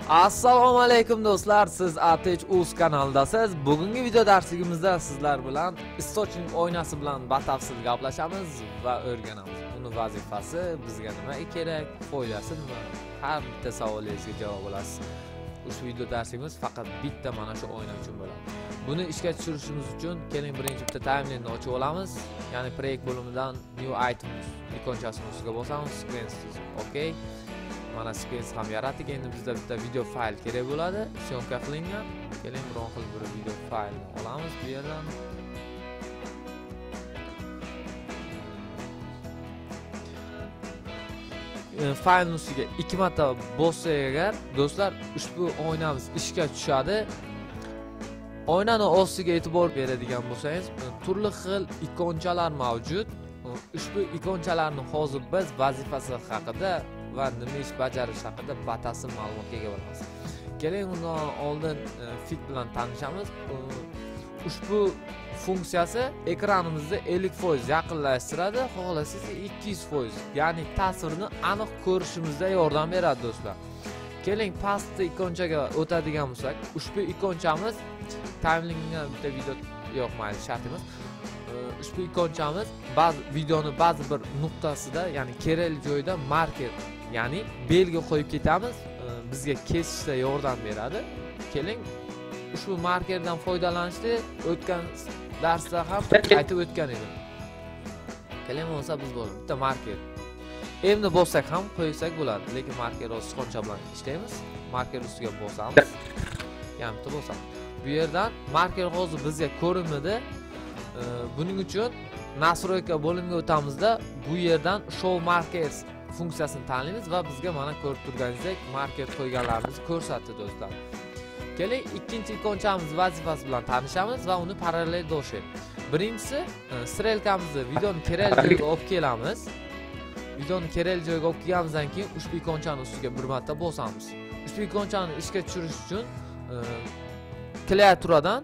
Assalomu alaykum do'stlar, siz ATech.uz kanalidasiz. Bugungi video darsligimizda sizlar bilan istochnik oynasi bilan batafsil gaplashamiz va o'rganamiz. Uni vazifasi, bizga nima kerak, foydasi nima? Har bitta savolingizga javob olasiz. Ushbu video darsligimiz faqat bitta mana shu oyna uchun bo'ladi. Buni ishga tushirishimiz uchun keling birinchi bitta timelaynni ochib olamiz. Ya'ni proyekt bo'limidan new items ikonchasini ustiga bosamiz, screen okay. Mana sketch ham yaratdik. Endi bizda bitta video fayl kerak bo'ladi, syomka qilingan. Keling biron xil bir video faylni olamiz bu yerdan. Faylni ustiga 2 marta bossak agar do'stlar, ushbu oynamiz ishga tushadi. Oynani ostiga e'tibor beradigan bo'lsangiz, turli xil ikonchalar mavjud. Ushbu ikonchalarni hozir biz vazifasi haqida va nima ish bajarish haqida batafsil ma'lumotga ega bo'lamiz. Keling undan oldin fit bilan tanishamiz. Ushbu funksiyasi ekranimizni 50% yaqinlashtiradi, xohlasangiz 200%, ya'ni tasvirni aniq ko'rishimizda yordam beradi do'stlar. Keling pastda ikonchaga o'tadigan bo'lsak, ushbu ikonchamiz timelaynga bitta video yo'q, mayli, shart emas. Ushbu ikonchamiz videoni ba'zi bir nuqtasida, ya'ni kerakli joyda marker, ya'ni belgi qo'yib ketamiz, bizga kesishda yordam beradi. Keling ushbu markerdan foydalanishni o'tgan darsda ham aytib o'tgan edim. Keling bo'lsa biz bo'ladi. Bitta marker. Endi bossak ham qo'ysak bo'ladi, lekin marker sichqoncha bilan ishlaymiz. Marker ustiga bosamiz. Yana bitta bosamiz. Bu yerdan marker hozir bizga ko'rinmadi. Buning uchun nastroyka bo'limiga o'tamizda bu yerdan show markers funksiyasini tanlaymiz va bizga mana ko'rib turganingizdek marker qo'yganlarimizni ko'rsatdi do'stlar. Keling ikkinchi ikonchamiz vazifasi bilan tanishamiz va uni parallel doshi. Birinchisi, strelkamizni videoni kerakli joyga olib kelamiz. Videoni kerakli joyga olib kelganimizdan keyin ushbu ikonchani ustiga bir marta bosamiz. Ushbu ikonchani ishga tushirish uchun klaviaturadan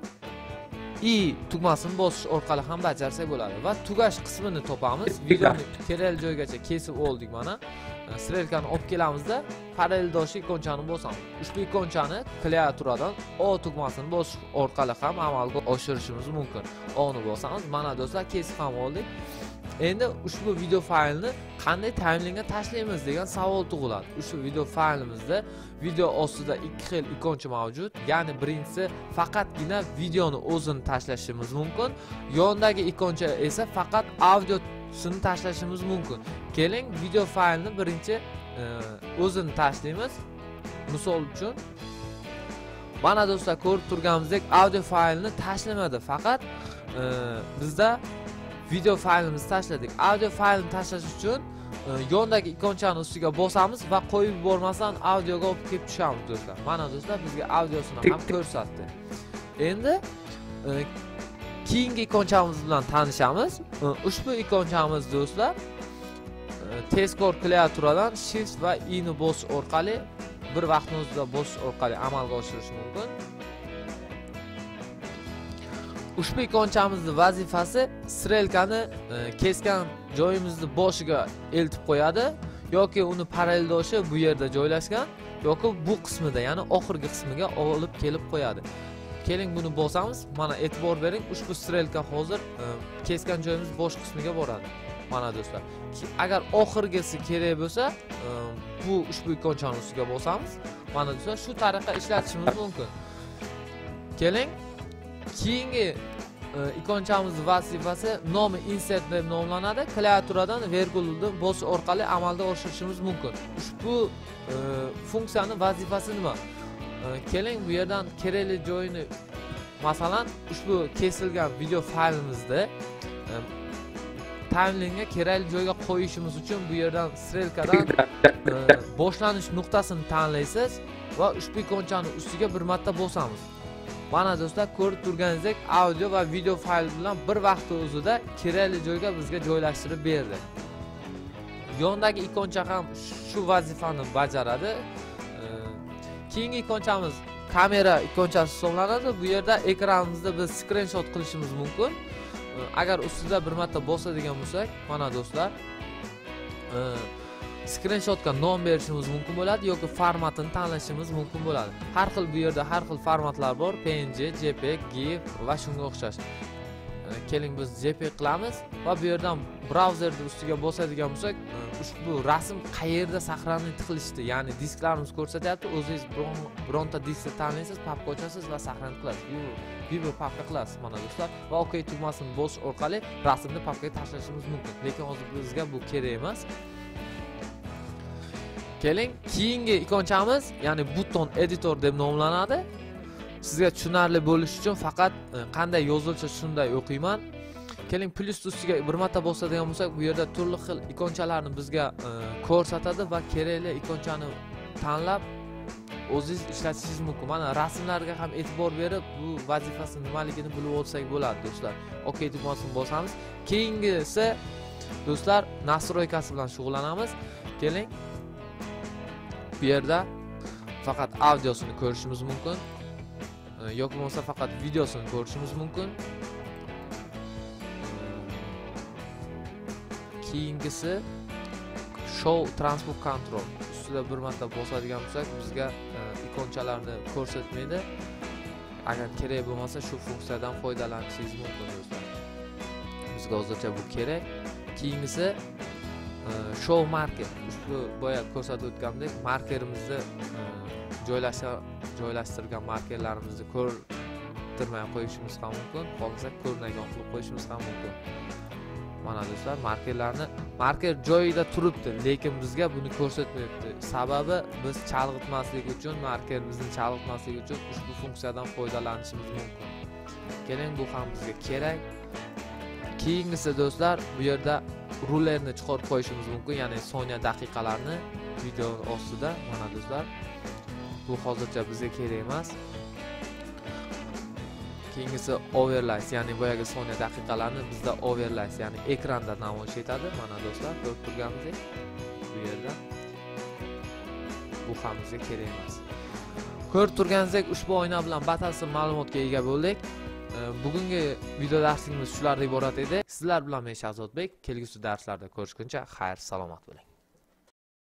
I tugmasini bosish orqali ham bajarsak bo'ladi va tugash qismini topamiz. Videoni kerakli joygacha kesib oldik mana. Strelkani olib kelamizda parallel doshi ikonchani bosamiz. Ushbu ikonchani klaviaturadan O tugmasini bosish orqali ham amalga oshirishimiz mumkin. O'ni bosamiz. Mana do'stlar, kesib ham oldik. Endi ushbu video faylni qanday timelaynga tashlaymiz degan savol tug'iladi. Ushbu video faylimizda video ostida ikki xil ikoncha mavjud. Ya'ni birinchisi faqatgina videoni o'zini tashlashimiz mumkin. Yondagi ikoncha esa faqat audiosini tashlashimiz mumkin. Keling video faylni birinchi o'zini tashlaymiz. Misol uchun mana do'stlar, ko'rib turganimizdek audio faylni tashlamadi, faqat bizda video faylimizni tashladik. Audio faylni tashlash uchun yondagi ikonchani ustiga bosamiz va qo'yib yubormasdan audioga olib kelib tushamiz do'stlar. Mana do'stlar, bizga audiosini ham ko'rsatdi. Endi keyingi ikonchamiz bilan tanishamiz. Ushbu ikonchamiz do'stlar tezkor klaviaturadan shift va I ni bosish orqali bir vaqtning o'zida bosish orqali amalga oshirish mumkin. Ushbu ikonchamizni vazifasi strelkani kesgan joyimizni boshiga eltib qo'yadi yoki uni parallel doshi bu yerda joylashgan yoki bu qismida, ya'ni oxirgi qismiga olib kelib qo'yadi. Keling buni bosamiz. Mana e'tibor bering, ushbu strelka hozir kesgan joyimiz bosh qismiga boradi. Mana do'stlar, agar oxirgisi kerak bo'lsa, bu ushbu ikonchani ustiga bosamiz. Mana do'stlar, shu tariqa ishlatishimiz mumkin. Keling keyingi ikonchamiz vazifasi nomi insert deb nomlanadi. Klaviaturadan vergulni bosish orqali amalga oshirishimiz mumkin. Ushbu funksiyani vazifasi nima? Keling bu yerdan kerakli joyini, masalan, ushbu kesilgan video faylimizda timelaynga kerakli joyga qo'yishimiz uchun bu yerdan strelkadan boshlanish nuqtasini tanlaysiz va ushbu ikonchani ustiga bir marta bosamiz. Mana do'stlar, ko'rib turganingizdek audio va video fayl bilan bir vaqtda o'zida kerakli joyga bizga joylashtirib berdi. Yondagi ikoncha ham shu vazifani bajaradi. Keyingi ikonchamiz kamera ikonchasi hisoblanadi. Bu yerda ekranimizda biz screenshot qilishimiz mumkin. Agar ustida bir marta bosadigan bo'lsak, mana do'stlar, screenshotga nom berishimiz mumkin bo'ladi yoki formatini tanlashimiz mumkin bo'ladi. Har xil bu yerda har xil formatlar bor: PNG, JPEG, GIF va shunga o'xshash. Keling biz JPEG qilamiz va bu yerdan brauzerning ustiga bosadigan bo'lsak, ushbu rasm qayerda saqlanib qilishdi, ya'ni disklarimiz ko'rsatyapti. O'zingiz bironta diskni tanlaysiz, papka ochasiz va saqlanib qilasiz. Bu papka qilasiz mana do'stlar va OK tugmasini bosish orqali rasmni papkaga tashlashimiz mumkin. Lekin hozir bizga bu kerak emas. Keling, keyingi ikonchamiz, ya'ni button editor deb nomlanadi. Sizga tushunarli bo'lish uchun faqat qanday yozilsa shunday o'qiyman. Keling, plus ustiga bir marta bosadigan bo'lsak, bu yerda turli xil ikonchalarni bizga ko'rsatadi va kerakli ikonchani tanlab o'zingiz ishlatishingiz mumkin. Mana rasmlarga ham e'tibor berib, bu vazifasi nimaligini bilib olsak bo'ladi do'stlar. OK tugmasini bosamiz. Keyingisi do'stlar, nastroykasi bilan shug'ullanamiz. Keling, bu yerda faqat audiosini ko'rishimiz mumkin yoki bo'lmasa faqat videosini ko'rishimiz mumkin. Keyingisi show transport control. Ustida bir marta bosadigan bo'lsak, bizga ikonchalarni ko'rsatmaydi. Agar kerak bo'lmasa shu funksiyadan foydalanishingiz mumkin do'stlar. Bizga hozircha bu kerak. Keyingisi show marker. Ushbu boya ko'rsatib o'tgandek, markerimizni joylashtirgan markerlarimizni ko'rtirmay qo'yishimiz ham mumkin, qolsa ko'rnagan qilib qo'yishimiz ham mumkin. Mana do'stlar, marker joyida turibdi, lekin bizga buni ko'rsatmayapti. Sababi biz chalg'itmaslik uchun, markerimizni chalg'itmaslik uchun ushbu funksiyadan foydalanishimiz mumkin. Keling, bu ham bizga kerak. Keyingisi do'stlar, bu yerda rulerni chiqarib qo'yishimiz mumkin, ya'ni soniya daqiqalarni video ostida. Mana do'stlar, bu hozircha bizga kerak emas. Keyingisi overlays, ya'ni boyagi soniya daqiqalarni bizda overlays, ya'ni ekranda namoyish etadi. Mana do'stlar, ko'rib turganingizdek bu yerda. Bu ham bizga kerak emas. Ko'rib turganingizdek, ushbu oyna bilan batafsil ma'lumotga ega bo'ldik. Bugungi video darsimiz shulardan iborat edi. Sizlar bilan men Shahzodbek. Kelgusi darslarda ko'rishguncha xayr, salomat bo'ling.